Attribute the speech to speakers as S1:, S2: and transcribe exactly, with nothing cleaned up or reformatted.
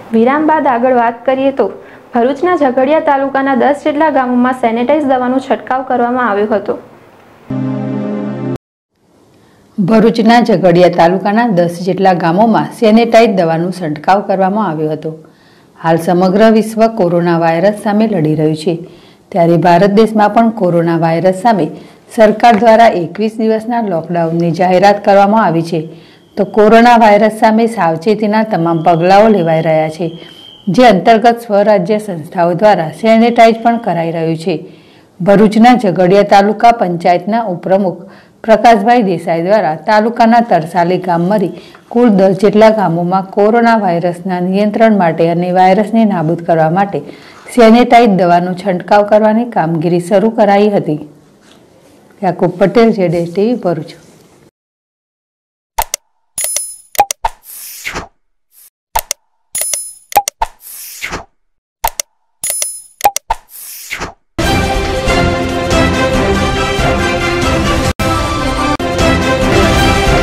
S1: વિરામ બાદ આગળ વાત કરીએ તો ભરૂચના ઝઘડિયા તાલુકાના દસ જેટલા ગામોમાં સેનેટાઈઝ દવાનો છંટકાવ કરવામાં આવ્યો હતો।
S2: ભરૂચના ઝઘડિયા તાલુકાના દસ જેટલા ગામોમાં સેનેટાઈઝ દવાનો છંટકાવ કરવામાં આવ્યો હતો। હાલ સમગ્ર વિશ્વ કોરોના વાયરસ સામે લડી રહ્યું છે, ત્યારે ભારત દેશમાં પણ કોરોના વાયરસ સામે સરકાર દ્વારા એકવીસ દિવસના લોકડાઉનની જાહેરાત કરવામાં આવી છે। તો કોરોના વાયરસ સામે સાવચેતીના તમામ પગલાઓ લેવાઈ રહ્યા છે, જે અંતર્ગત સ્વરાજ્ય સંસ્થાઓ દ્વારા સેનેટાઈઝ પણ કરાઈ રહ્યું છે। ભરૂચના ઝઘડિયા તાલુકા પંચાયતના ઉપપ્રમુખ પ્રકાશભાઈ દેસાઈ દ્વારા તાલુકાના તરસાલી ગામ મરી કુલ દસ જેટલા ગામોમાં કોરોના વાયરસના નિયંત્રણ માટે અને વાયરસને નાબૂદ કરવા માટે સેનેટાઈઝ દવાનો છંટકાવ કરવાની કામગીરી શરૂ કરાઈ હતી। યાકુબ પટેલ, જેડેશ ટીવી, ભરૂચ।